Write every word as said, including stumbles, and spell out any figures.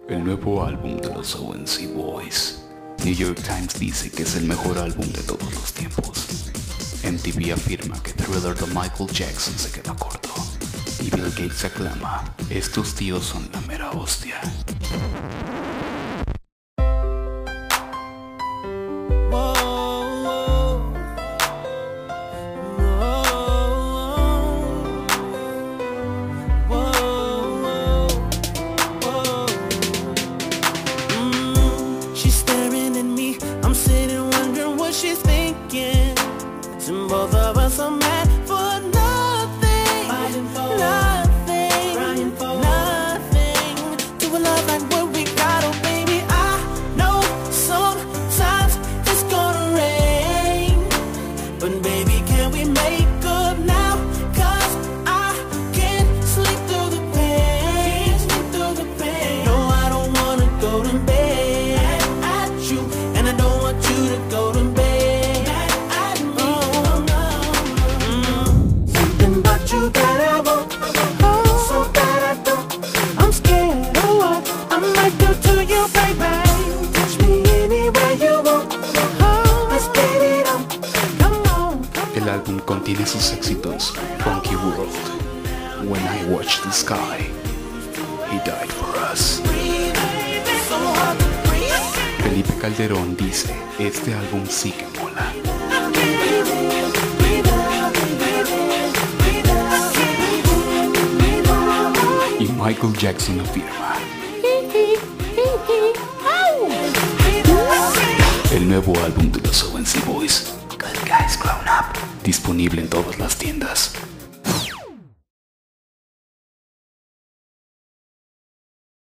El nuevo álbum de los O N C Boys. New York Times dice que es el mejor álbum de todos los tiempos. M T V afirma que Thriller de Michael Jackson se queda corto. Y Bill Gates aclama, estos tíos son la mera hostia. She's thinking, and both of us are mad for nothing, fighting for nothing, crying for nothing, to a love like what we got, oh baby, I know sometimes it's gonna rain, but baby, can we make up now, cause I can't sleep through the pain, can't sleep through the pain, no, I don't wanna go to bed at you, and I don't want you to go to bed. You that I want, oh, so that I don't. I'm scared of what I might do to you, baby. Touch me anywhere you want. Oh, let's get it on. Come on, come on. El álbum contiene sus éxitos Funky World, When I Watch the Sky, He Died for Us. Felipe Calderón dice, este álbum sí que mola. Y Michael Jackson afirma, el nuevo álbum de los O N C Boys, Good Guys Grown Up, disponible en todas las tiendas.